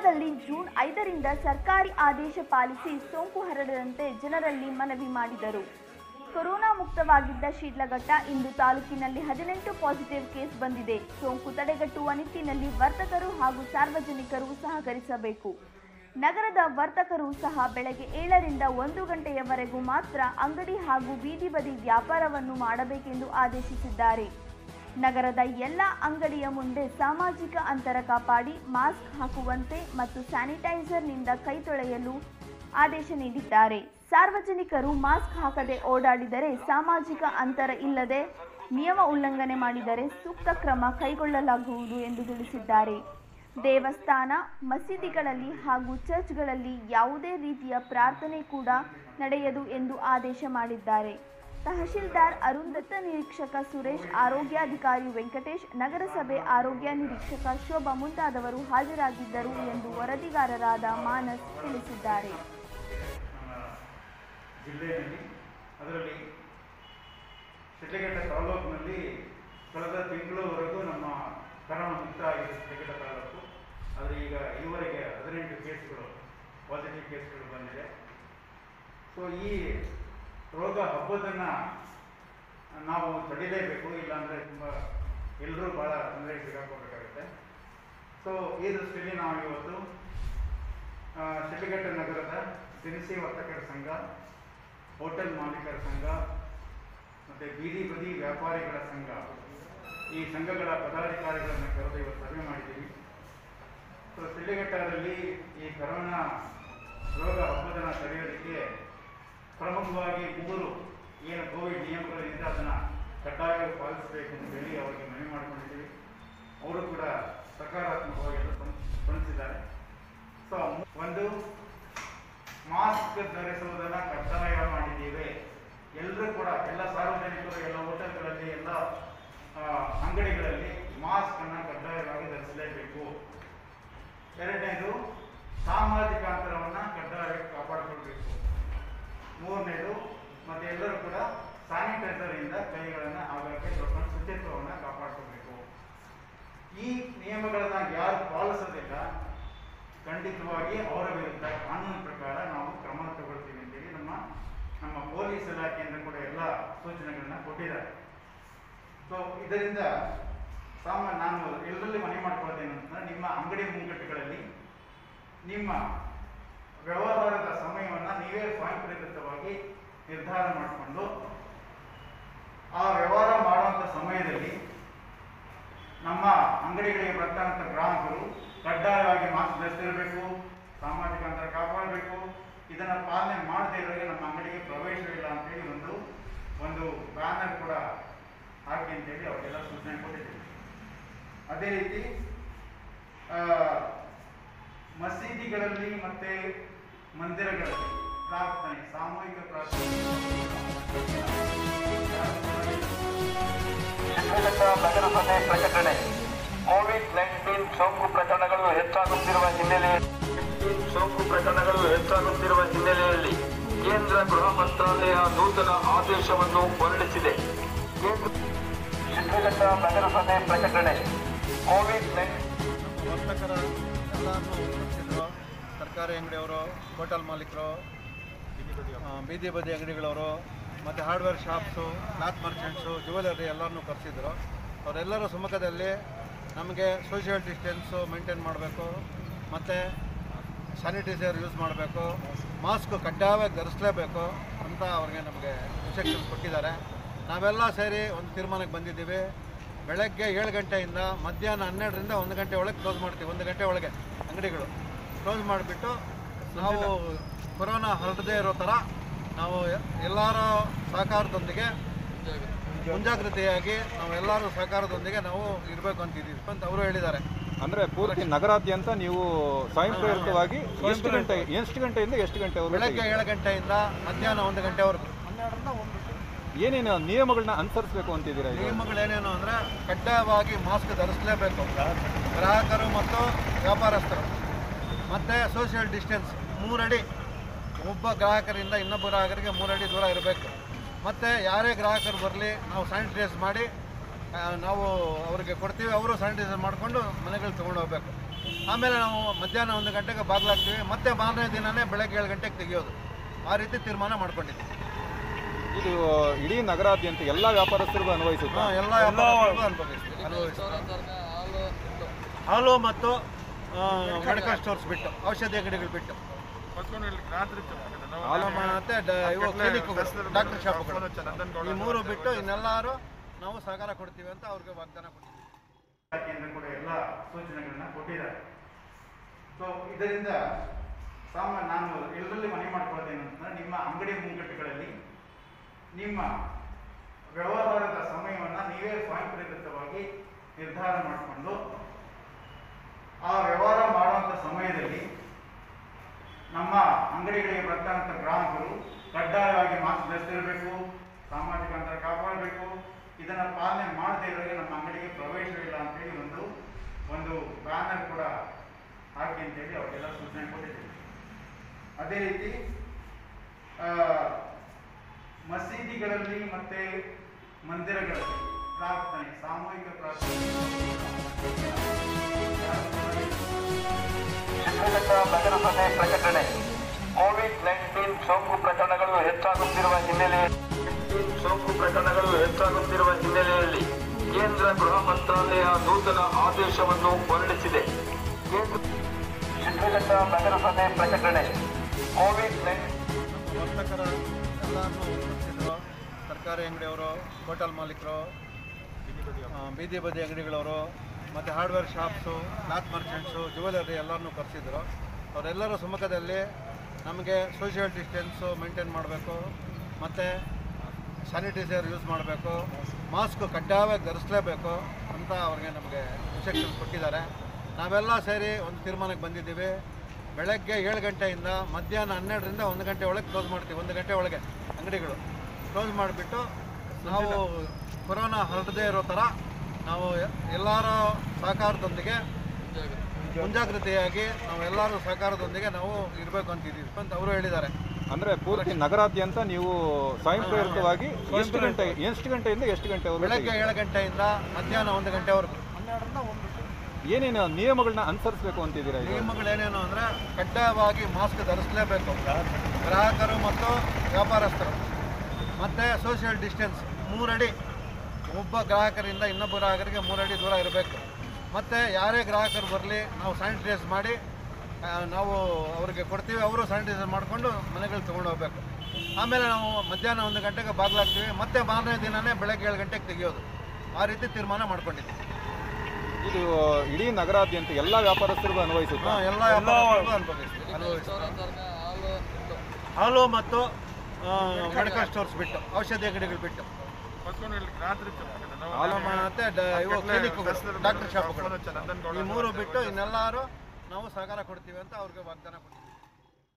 ಶಿಡ್ಲಘಟ್ಟದಲ್ಲಿ June 5ರಿಂದ ಸರ್ಕಾರಿ ಆದೇಶ policy ಸೋಂಕು ಹರಡದಂತೆ ಜನರಲ್ಲಿ ಮನವಿ ಮಾಡಿದರು. ಕೊರೋನಾ ಮುಕ್ತವಾಗಿದ್ದ ಶಿಡ್ಲಘಟ್ಟ ಇಂದು ತಾಲೂಕಿನಲ್ಲಿ 18 ಪಾಸಿಟಿವ್ ಕೇಸ್ ಬಂದಿದೆ. ಸೋಂಕು ತಡೆಗಟ್ಟುವ ನಿಟ್ಟಿನಲ್ಲಿ ವರ್ತಕರು ಹಾಗೂ ಸಾರ್ವಜನಿಕರು ಸಹಕರಿಸಬೇಕು. ನಗರದ ವರ್ತಕರು ಸಹ ಬೆಳಗ್ಗೆ 7ರಿಂದ 1 ಗಂಟೆಯವರೆಗೂ ಮಾತ್ರ ಅಂಗಡಿ ಹಾಗೂ ಬೀದಿ ಬದಿ ವ್ಯಾಪಾರವನ್ನು ಮಾಡಬೇಕೆಂದು ಆದೇಶಿಸಿದ್ದಾರೆ. ನಗರದ ಎಲ್ಲ ಅಂಗಡಿಯ ಮುಂದೆ ಸಾಮಾಜಿಕ ಅಂತರ ಕಾಪಾಡಿ ಮಾಸ್ಕ್ ಹಾಕುವಂತೆ ಮತ್ತು ಸ್ಯಾನಿಟೈಸರ್ನಿಂದ ಕೈ ತೊಳೆಯಲು ಆದೇಶ ನೀಡಿದ್ದಾರೆ. ಸಾರ್ವಜನಿಕರು ಮಾಸ್ಕ್ ಹಾಕದೆ ಓಡಾಡಿದರೆ, ಸಾಮಾಜಿಕ ಅಂತರ ಇಲ್ಲದೆ ನಿಯಮ ಉಲ್ಲಂಘನೆ ಮಾಡಿದರೆ ಸೂಕ್ತ ಕ್ರಮ ಕೈಗೊಳ್ಳಲಾಗುವುದು ಎಂದು ತಿಳಿಸಿದ್ದಾರೆ. ದೇವಸ್ಥಾನ, ಮಸೀದಿಗಳಲ್ಲಿ ಹಾಗೂ ಚರ್ಚ್ಗಳಲ್ಲಿ ಯಾವುದೇ ರೀತಿಯ ಪ್ರಾರ್ಥನೆ ಕೂಡ ನಡೆಯದು ಎಂದು ಆದೇಶ ಮಾಡಿದ್ದಾರೆ. ತಹಶೀಲ್ದಾರ್ ಅರುಂಧತ, ನಿರೀಕ್ಷಕ ಸುರೇಶ್, ಆರೋಗ್ಯಾಧಿಕಾರಿ ವೆಂಕಟೇಶ್, ನಗರಸಭೆ ಆರೋಗ್ಯ ನಿರೀಕ್ಷಕ ಶೋಭಾ ಮುಂತಾದವರು ಹಾಜರಾಗಿದ್ದರು ಎಂದು ವರದಿಗಾರರಾದ ಮಾನಸ್ ತಿಳಿಸಿದ್ದಾರೆ. ಜಿಲ್ಲೆಯಲ್ಲಿ ಅದರಲ್ಲಿ ಶಿಡ್ಲಘಟ್ಟ ತಾಲೂಕಿನಲ್ಲಿ ಕಳೆದ ತಿಂಗಳವರೆಗೂ ನಮ್ಮ ಕರೋನಾ ಮುಕ್ತ ಆಗಿದೆ ಶಿಡ್ಲಘಟ್ಟ ತಾಲೂಕು. ಆದರೆ ಈಗ ಈವರೆಗೆ 18 ಕೇಸ್ಗಳು ಪಾಸಿಟಿವ್ ಕೇಸ್ಗಳು ಬಂದಿದೆ. ಸೊ ಈ ರೋಗ ಹಬ್ಬದನ್ನು ನಾವು ತಡಿಲೇಬೇಕು, ಇಲ್ಲಾಂದರೆ ತುಂಬ ಎಲ್ಲರೂ ಭಾಳ ತೊಂದರೆಗೆ ಸಿಗಾಕೋಬೇಕಾಗುತ್ತೆ. ಸೊ ಈ ದೃಷ್ಟಿಯಲ್ಲಿ ನಾವು ಇವತ್ತು ಶಿಡ್ಲಘಟ್ಟ ನಗರದ ದಿನಸಿ ವರ್ತಕರ ಸಂಘ, ಹೋಟೆಲ್ ಮಾಲೀಕರ ಸಂಘ ಮತ್ತು ಬೀದಿ ಬದಿ ವ್ಯಾಪಾರಿಗಳ ಸಂಘ, ಈ ಸಂಘಗಳ ಪದಾಧಿಕಾರಿಗಳನ್ನು ಕರೆದು ಇವತ್ತು ಸಭೆ ಮಾಡಿದ್ದೀವಿ. ಸೊ ಶಿಡ್ಲಘಟ್ಟದಲ್ಲಿ ಈ ಕರೋನಾ ರೋಗ ಹಬ್ಬದನ್ನು ತಡೆಯೋದಕ್ಕೆ ಪ್ರಮುಖವಾಗಿ 3 ಏನು ಕೋವಿಡ್ ನಿಯಮಗಳಿಂದ ಅದನ್ನು ಕಡ್ಡಾಯವಾಗಿ ಪಾಲಿಸಬೇಕು ಅಂತ ಹೇಳಿ ಅವರಿಗೆ ಮನವಿ ಮಾಡಿಕೊಂಡಿದ್ದೀವಿ. ಅವರು ಕೂಡ ಸಕಾರಾತ್ಮಕವಾಗಿ ಸ್ಪಂದಿಸಿದ್ದಾರೆ. ಸೊ ಒಂದು, ಮಾಸ್ಕ್ ಧರಿಸುವುದನ್ನು ಕಡ್ಡಾಯ ಮಾಡಿದ್ದೀವಿ. ಎಲ್ಲರೂ ಕೂಡ, ಎಲ್ಲ ಸಾರ್ವಜನಿಕರು, ಎಲ್ಲ ಹೋಟೆಲ್ಗಳಲ್ಲಿ, ಎಲ್ಲ ಅಂಗಡಿಗಳಲ್ಲಿ ಮಾಸ್ಕನ್ನು ಕಡ್ಡಾಯವಾಗಿ ಧರಿಸಲೇಬೇಕು. ಎರಡನೇದು, ಸಾಮಾಜಿಕ ಅಂತರವನ್ನು ಕಡ್ಡಾಯವಾಗಿ ಕಾಪಾಡಿಕೊಳ್ಬೇಕು. ಮೂರನೇದು, ಮತ್ತು ಎಲ್ಲರೂ ಕೂಡ ಸ್ಯಾನಿಟೈಸರಿಂದ ಕೈಗಳನ್ನು ಆಗಾಗ್ಗೆ ತೊಳ್ಕೊಂಡು ಶುಚಿತ್ವವನ್ನು ಕಾಪಾಡಿಕೊಳ್ಬೇಕು. ಈ ನಿಯಮಗಳನ್ನು ಯಾರು ಪಾಲಿಸೋದಿಲ್ಲ, ಖಂಡಿತವಾಗಿ ಅವರ ವಿರುದ್ಧ ಕಾನೂನು ಪ್ರಕಾರ ನಾವು ಕ್ರಮ ತಗೊಳ್ತೀವಿ ಅಂತೇಳಿ ನಮ್ಮ ಪೊಲೀಸ್ ಇಲಾಖೆಯಿಂದ ಕೂಡ ಎಲ್ಲ ಸೂಚನೆಗಳನ್ನ ಕೊಟ್ಟಿದ್ದಾರೆ. ಸೊ ಇದರಿಂದ ನಾನು ಎಲ್ಲರಲ್ಲಿ ಮನವಿ ಮಾಡ್ಕೊಳ್ತೇನೆ ಅಂತಂದ್ರೆ, ನಿಮ್ಮ ಅಂಗಡಿ ಮುಂಗಟ್ಟುಗಳಲ್ಲಿ ನಿಮ್ಮ ವ್ಯವಹಾರದ ಸಮಯವನ್ನು ನೀವೇ ಸ್ವಯಂಪ್ರೇರಿತವಾಗಿ ನಿರ್ಧಾರ ಮಾಡಿಕೊಂಡು ಆ ವ್ಯವಹಾರ ಮಾಡುವಂಥ ಸಮಯದಲ್ಲಿ ನಮ್ಮ ಅಂಗಡಿಗಳಿಗೆ ಬರ್ತಕ್ಕಂಥ ಗ್ರಾಹಕರು ಕಡ್ಡಾಯವಾಗಿ ಮಾಸ್ಕ್ ಧರಿಸಿರಬೇಕು, ಸಾಮಾಜಿಕ ಅಂತರ ಕಾಪಾಡಬೇಕು. ಇದನ್ನು ಪಾಲನೆ ಮಾಡದೇ ಇರೋರಿಗೆ ನಮ್ಮ ಅಂಗಡಿಗೆ ಪ್ರವೇಶವಿಲ್ಲ ಅಂತೇಳಿ ಒಂದು ಬ್ಯಾನರ್ ಕೂಡ ಹಾಕಿ ಅಂತೇಳಿ ಅವರಿಗೆಲ್ಲ ಸೂಚನೆ ಕೊಟ್ಟಿದ್ದೀವಿ. ಅದೇ ರೀತಿ ಮಸೀದಿಗಳಲ್ಲಿ ಮತ್ತು ಮಂದಿರಗಳಲ್ಲಿ ಪ್ರಾರ್ಥನೆ, ಸಾಮೂಹಿಕ ಪ್ರಾರ್ಥನೆ ನಗರಸಭೆ ಪ್ರಕಟಣೆ. ಕೋವಿಡ್-19 ಸೋಂಕು ಪ್ರಕರಣಗಳು ಹೆಚ್ಚಾಗುತ್ತಿರುವ ಹಿನ್ನೆಲೆಯಲ್ಲಿ ಕೇಂದ್ರ ಗೃಹ ಮಂತ್ರಾಲಯ ನೂತನ ಆದೇಶವನ್ನು ಹೊರಡಿಸಿದೆ. ಶಿಡ್ಲಘಟ್ಟ ನಗರಸಭೆ ಪ್ರಕಟಣೆ. ವರ್ತಕರ ಎಲ್ಲರೂ ರಕ್ಷಿಸಿದ್ರು. ಸರ್ಕಾರಿ ಅಂಗಡಿಯವರು, ಹೋಟೆಲ್ ಮಾಲೀಕರು, ಬೀದಿ ಬದಿ ಅಂಗಡಿಗಳವರು, ಮತ್ತು hardware shops, cloth merchants, jewellery ಎಲ್ಲರನ್ನೂ ಕರೆಸಿದ್ರು. ಅವರೆಲ್ಲರ ಸಮ್ಮುಖದಲ್ಲಿ ನಮಗೆ ಸೋಷಿಯಲ್ ಡಿಸ್ಟೆನ್ಸು ಮೇಂಟೈನ್ ಮಾಡಬೇಕು, ಮತ್ತು ಸ್ಯಾನಿಟೈಸರ್ ಯೂಸ್ ಮಾಡಬೇಕು, ಮಾಸ್ಕ್ ಕಡ್ಡಾಯವಾಗಿ ಧರಿಸಲೇಬೇಕು ಅಂತ ಅವ್ರಿಗೆ ನಮಗೆ ಇನ್ಸ್ಟ್ರಕ್ಷನ್ಸ್ ಕೊಟ್ಟಿದ್ದಾರೆ. ನಾವೆಲ್ಲ ಸೇರಿ ಒಂದು ತೀರ್ಮಾನಕ್ಕೆ ಬಂದಿದ್ದೀವಿ. ಬೆಳಗ್ಗೆ 7 ಗಂಟೆಯಿಂದ ಮಧ್ಯಾಹ್ನ 12ರಿಂದ 1 ಗಂಟೆ ಒಳಗೆ ಕ್ಲೋಸ್ ಮಾಡ್ತೀವಿ. 1 ಗಂಟೆ ಒಳಗೆ ಅಂಗಡಿಗಳು ಕ್ಲೋಸ್ ಮಾಡಿಬಿಟ್ಟು ನಾವು ಕೊರೋನಾ ಹರಡದೇ ಇರೋ ಥರ ನಾವು ಎಲ್ಲರ ಸಹಕಾರದೊಂದಿಗೆ ಮುಂಜಾಗ್ರತೆಯಾಗಿ ನಾವೆಲ್ಲರೂ ಸಹಕಾರದೊಂದಿಗೆ ನಾವು ಇರಬೇಕು ಅಂತಿದ್ದೀವಿ ಅಂತ ಅವರು ಹೇಳಿದ್ದಾರೆ. ಅಂದರೆ ಪೂರ್ತಿ ನಗರಾದ್ಯಂತ ನೀವು ಸ್ವಯಂ ಪ್ರೇರಿತವಾಗಿ ಎಷ್ಟು ಗಂಟೆಯಿಂದ ಎಷ್ಟು ಗಂಟೆವರೆಗೂ? ಬೆಳಗ್ಗೆ 7 ಗಂಟೆಯಿಂದ ಮಧ್ಯಾಹ್ನ 1 ಗಂಟೆವರೆಗೂ. ಏನೇನು ನಿಯಮಗಳನ್ನ ಅನುಸರಿಸಬೇಕು ಅಂತಿದ್ದೀರಾ? ನಿಯಮಗಳೇನೇನು ಅಂದರೆ, ಕಡ್ಡಾಯವಾಗಿ ಮಾಸ್ಕ್ ಧರಿಸಲೇಬೇಕು ಗ್ರಾಹಕರು ಮತ್ತು ವ್ಯಾಪಾರಸ್ಥರು, ಮತ್ತು ಸೋಷಿಯಲ್ ಡಿಸ್ಟೆನ್ಸ್ 3 ಅಡಿ, ಒಬ್ಬ ಗ್ರಾಹಕರಿಂದ ಇನ್ನೊಬ್ಬ ಗ್ರಾಹಕರಿಗೆ 3 ಅಡಿ ದೂರ ಇರಬೇಕು. ಮತ್ತು ಯಾರೇ ಗ್ರಾಹಕರು ಬರಲಿ ನಾವು ಸ್ಯಾನಿಟೈಸ್ ಮಾಡಿ ನಾವು ಅವರಿಗೆ ಕೊಡ್ತೀವಿ, ಅವರು ಸ್ಯಾನಿಟೈಸರ್ ಮಾಡಿಕೊಂಡು ಮನೆಗಳಿಗೆ ತೊಗೊಂಡು ಹೋಗಬೇಕು. ಆಮೇಲೆ ನಾವು ಮಧ್ಯಾಹ್ನ 1 ಗಂಟೆಗೆ ಬಾಗಿಲಾಗ್ತೀವಿ, ಮತ್ತೆ ಮಾರನೇ ದಿನವೇ ಬೆಳಗ್ಗೆ 7 ಗಂಟೆಗೆ ತೆಗೆಯೋದು. ಆ ರೀತಿ ತೀರ್ಮಾನ ಮಾಡ್ಕೊಂಡಿದ್ದೀವಿ. ಇದು ಇಡೀ ನಗರಾದ್ಯಂತ ಎಲ್ಲ ವ್ಯಾಪಾರಸ್ಥರಿಗೂ ಅನ್ವಯಿಸುತ್ತಾ? ಎಲ್ಲ ಹಾಲು ಮತ್ತು ಮೆಡಿಕಲ್ ಸ್ಟೋರ್ಸ್ ಬಿಟ್ಟು, ಔಷಧಿ ಅಂಗಡಿಗಳು ಬಿಟ್ಟು, ಹಾಲು ಮತ್ತು ಇವು ಕ್ಲಿನಿಕ್ಗಳು, ಡಾಕ್ಟರ್ ಶಾಪ್ಗಳು, ಈ 3 ಬಿಟ್ಟು ಇನ್ನೆಲ್ಲರೂ ನಾವು ಸಹಕಾರ ಕೊಡ್ತೀವಿ ಅಂತ ಅವ್ರಿಗೆ ವಾಗ್ದಾನ ಕೊಡ್ತೀವಿ. ಇಲಾಖೆಯಿಂದ ಕೂಡ ಎಲ್ಲ ಸೂಚನೆಗಳನ್ನ ಕೊಟ್ಟಿದ್ದಾರೆ. ಸೊ ಇದರಿಂದ ನಾನು ಎಲ್ಲರಲ್ಲಿ ಮನವಿ ಮಾಡ್ಕೊಳ್ಳೋದೇನಂತಂದ್ರೆ, ನಿಮ್ಮ ಅಂಗಡಿ ಮುಂಗಟ್ಟುಗಳಲ್ಲಿ ನಿಮ್ಮ ವ್ಯವಹಾರದ ಸಮಯವನ್ನು ನೀವೇ ಸ್ವಯಂ ಪ್ರೇರಿತವಾಗಿ ನಿರ್ಧಾರ ಮಾಡಿಕೊಂಡು ಆ ವ್ಯವಹಾರ ಮಾಡುವಂಥ ಸಮಯದಲ್ಲಿ ನಮ್ಮ ಅಂಗಡಿಗಳಿಗೆ ಬರ್ತಕ್ಕಂಥ ಗ್ರಾಹಕರು ಕಡ್ಡಾಯವಾಗಿ ಮಾಸ್ಕ್ ಧರಿಸಿರಬೇಕು, ಸಾಮಾಜಿಕ ಅಂತರ ಕಾಪಾಡಬೇಕು. ಇದನ್ನು ಪಾಲನೆ ಮಾಡದೇ ಇರೋರಿಗೆ ನಮ್ಮ ಅಂಗಡಿಗೆ ಪ್ರವೇಶವಿಲ್ಲ ಅಂತೇಳಿ ಒಂದು ಬ್ಯಾನರ್ ಕೂಡ ಹಾಕಿ ಅಂತೇಳಿ ಅವರಿಗೆಲ್ಲ ಸೂಚನೆ ಕೊಟ್ಟಿದ್ದೀವಿ. ಅದೇ ರೀತಿ ಮಸೀದಿಗಳಲ್ಲಿ ಮತ್ತು ಮಂದಿರಗಳಲ್ಲಿ ಪ್ರಾರ್ಥನೆ, ಸಾಮೂಹಿಕ ಪ್ರಾರ್ಥನೆ ಶಿಡ್ಲಘಟ್ಟ ನಗರಸಭೆ ಪ್ರಕಟಣೆ. ಕೋವಿಡ್-19 ಸೋಂಕು ಪ್ರಕರಣಗಳು ಹೆಚ್ಚಾಗುತ್ತಿರುವ ಹಿನ್ನೆಲೆಯಲ್ಲಿ ಕೇಂದ್ರ ಗೃಹ ಮಂತ್ರಾಲಯ ನೂತನ ಆದೇಶವನ್ನು ಹೊರಡಿಸಿದೆ. ಶಿಡ್ಲಘಟ್ಟ ನಗರಸಭೆ ಪ್ರಕಟಣೆ. ಕೋವಿಡ್-19 ವರ್ತಕರ ಎಲ್ಲರನ್ನೂ ರಕ್ಷಿಸಿದ್ರು. ತರಕಾರಿ ಅಂಗಡಿಯವರು, ಹೋಟೆಲ್ ಮಾಲೀಕರು, ಬೀದಿ ಬದಿ ಅಂಗಡಿಗಳವರು, ಮತ್ತು hardware shops, cloth merchants, jewellery ಎಲ್ಲರನ್ನೂ ಕರೆಸಿದ್ರು. ಅವರೆಲ್ಲರ ಸಮ್ಮುಖದಲ್ಲಿ ನಮಗೆ ಸೋಷಿಯಲ್ ಡಿಸ್ಟೆನ್ಸು ಮೇಂಟೈನ್ ಮಾಡಬೇಕು, ಮತ್ತು ಸ್ಯಾನಿಟೈಸರ್ ಯೂಸ್ ಮಾಡಬೇಕು, ಮಾಸ್ಕ್ ಕಡ್ಡಾಯವಾಗಿ ಧರಿಸಲೇಬೇಕು ಅಂತ ಅವ್ರಿಗೆ ನಮಗೆ ಇನ್ಸ್ಟ್ರಕ್ಷನ್ ಕೊಟ್ಟಿದ್ದಾರೆ. ನಾವೆಲ್ಲ ಸೇರಿ ಒಂದು ತೀರ್ಮಾನಕ್ಕೆ ಬಂದಿದ್ದೀವಿ. ಬೆಳಗ್ಗೆ 7 ಗಂಟೆಯಿಂದ ಮಧ್ಯಾಹ್ನ 12ರಿಂದ 1 ಗಂಟೆ ಒಳಗೆ ಕ್ಲೋಸ್ ಮಾಡ್ತೀವಿ. 1 ಗಂಟೆ ಒಳಗೆ ಅಂಗಡಿಗಳು ಕ್ಲೋಸ್ ಮಾಡಿಬಿಟ್ಟು ನಾವು ಕೊರೋನಾ ಹರಡದೇ ಇರೋ ಥರ ನಾವು ಎಲ್ಲರ ಸಹಕಾರದೊಂದಿಗೆ ಮುಂಜಾಗ್ರತೆಯಾಗಿ ನಾವೆಲ್ಲರೂ ಸಹಕಾರದೊಂದಿಗೆ ನಾವು ಇರಬೇಕು ಅಂತಿದ್ದೀವಿ ಅಂತ ಅವರು ಹೇಳಿದ್ದಾರೆ. ಅಂದರೆ ಪೂರ್ತಿ ನಗರಾದ್ಯಂತ ನೀವು ಸ್ವಯಂ ಪ್ರೇರಿತವಾಗಿ ಎಷ್ಟು ಗಂಟೆಯಿಂದ ಎಷ್ಟು ಗಂಟೆವರೆಗೂ? ಬೆಳಗ್ಗೆ 7 ಗಂಟೆಯಿಂದ ಮಧ್ಯಾಹ್ನ 1 ಗಂಟೆವರೆಗೂ. ಏನೇನು ನಿಯಮಗಳನ್ನ ಅನುಸರಿಸಬೇಕು ಅಂತಿದ್ದೀರಾ? ನಿಯಮಗಳೇನೇನು ಅಂದರೆ, ಕಡ್ಡಾಯವಾಗಿ ಮಾಸ್ಕ್ ಧರಿಸಲೇಬೇಕು ಗ್ರಾಹಕರು ಮತ್ತು ವ್ಯಾಪಾರಸ್ಥರು, ಮತ್ತು ಸೋಷಿಯಲ್ ಡಿಸ್ಟೆನ್ಸ್ 3 ಅಡಿ, ಒಬ್ಬ ಗ್ರಾಹಕರಿಂದ ಇನ್ನೊಬ್ಬ ಗ್ರಾಹಕರಿಗೆ 3 ಅಡಿ ದೂರ ಇರಬೇಕು. ಮತ್ತು ಯಾರೇ ಗ್ರಾಹಕರು ಬರಲಿ ನಾವು ಸ್ಯಾನಿಟೈಸ್ ಮಾಡಿ ನಾವು ಅವರಿಗೆ ಕೊಡ್ತೀವಿ, ಅವರು ಸ್ಯಾನಿಟೈಸರ್ ಮಾಡಿಕೊಂಡು ಮನೆಗಳಿಗೆ ತೊಗೊಂಡು ಹೋಗ್ಬೇಕು. ಆಮೇಲೆ ನಾವು ಮಧ್ಯಾಹ್ನ 1 ಗಂಟೆಗೆ ಬಾಗಿಲಾಗ್ತೀವಿ, ಮತ್ತೆ ಮಾರನೇ ದಿನವೇ ಬೆಳಗ್ಗೆ 7 ಗಂಟೆಗೆ ತೆಗೆಯೋದು. ಆ ರೀತಿ ತೀರ್ಮಾನ ಮಾಡ್ಕೊಂಡಿದ್ದೀವಿ. ಇದು ಇಡೀ ನಗರಾದ್ಯಂತ ಎಲ್ಲ ವ್ಯಾಪಾರಸ್ಥರಿಗೂ ಅನ್ವಯಿಸುತ್ತಾ? ಎಲ್ಲ ಅನ್ವಯಿಸ್ತೀವಿ. ಹಾಲು ಮತ್ತು ಮೆಡಿಕಲ್ ಸ್ಟೋರ್ಸ್ ಬಿಟ್ಟು, ಔಷಧಿ ಅಂಗಡಿಗಳು ಬಿಟ್ಟು, ಹಾಲು ಮತ್ತು ಇವು ಕ್ಲಿನಿಕ್ಗಳು, ಡಾಕ್ಟರ್ ಶಾಪ್ಗಳು, ಈ 3 ಬಿಟ್ಟು ಇನ್ನೆಲ್ಲರೂ ನಾವು ಸಹಕಾರ ಕೊಡ್ತೀವಿ ಅಂತ ಅವ್ರಿಗೆ ವಾಗ್ದಾನ ಕೊಡ್ತೀವಿ.